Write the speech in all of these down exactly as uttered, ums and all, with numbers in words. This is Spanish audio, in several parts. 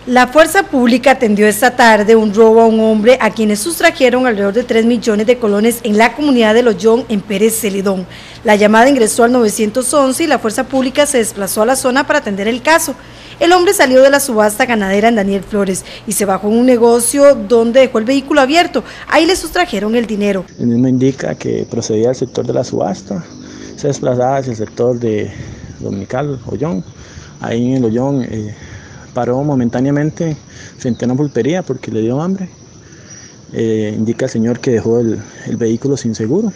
La fuerza pública atendió esta tarde un robo a un hombre a quienes sustrajeron alrededor de tres millones de colones en la comunidad de Lollón, en Pérez Celedón. La llamada ingresó al nueve once y la fuerza pública se desplazó a la zona para atender el caso. El hombre salió de la subasta ganadera en Daniel Flores y se bajó en un negocio donde dejó el vehículo abierto. Ahí le sustrajeron el dinero. El mismo indica que procedía al sector de la subasta, se desplazaba hacia el sector de Dominical, Lollón. Ahí en el Lollón eh, paró momentáneamente frente a una pulpería porque le dio hambre. Eh, indica el señor que dejó el, el vehículo sin seguro.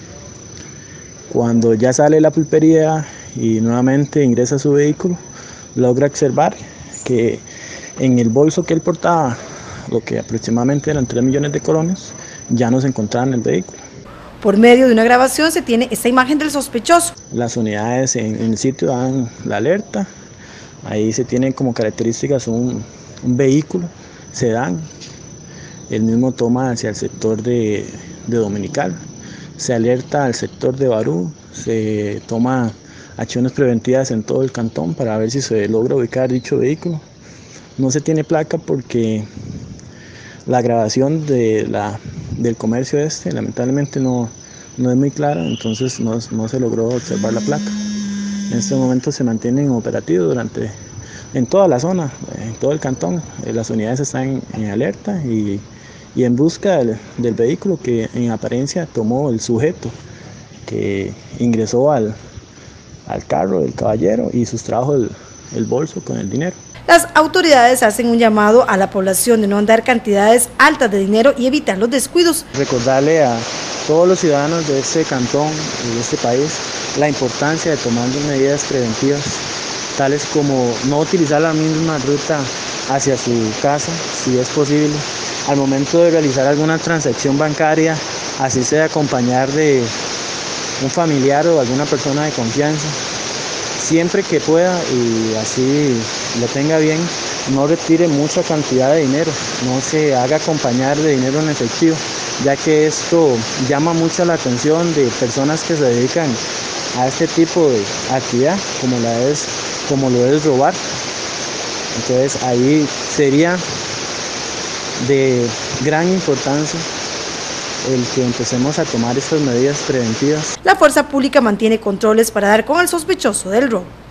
Cuando ya sale de la pulpería y nuevamente ingresa a su vehículo, logra observar que en el bolso que él portaba, lo que aproximadamente eran tres millones de colones, ya no se encontraba en el vehículo. Por medio de una grabación se tiene esta imagen del sospechoso. Las unidades en, en el sitio dan la alerta. Ahí se tienen como características un, un vehículo, sedán. El mismo toma hacia el sector de, de Dominical. Se alerta al sector de Barú. Se toma acciones preventivas en todo el cantón para ver si se logra ubicar dicho vehículo. No se tiene placa porque la grabación de la, del comercio este lamentablemente no, no es muy clara, entonces no, no se logró observar la placa. En este momento se mantienen operativos durante, en toda la zona, en todo el cantón. Las unidades están en alerta y, y en busca del, del vehículo que en apariencia tomó el sujeto que ingresó al, al carro del caballero y sustrajo el, el bolso con el dinero. Las autoridades hacen un llamado a la población de no andar cantidades altas de dinero y evitar los descuidos. Recordarle a todos los ciudadanos de este cantón y de este país la importancia de tomar medidas preventivas, tales como no utilizar la misma ruta hacia su casa, si es posible. Al momento de realizar alguna transacción bancaria, así sea acompañar de un familiar o alguna persona de confianza. Siempre que pueda y así lo tenga bien, no retire mucha cantidad de dinero, no se haga acompañar de dinero en efectivo, ya que esto llama mucho la atención de personas que se dedican a este tipo de actividad, como, la es, como lo es robar. Entonces ahí sería de gran importancia el que empecemos a tomar estas medidas preventivas. La fuerza pública mantiene controles para dar con el sospechoso del robo.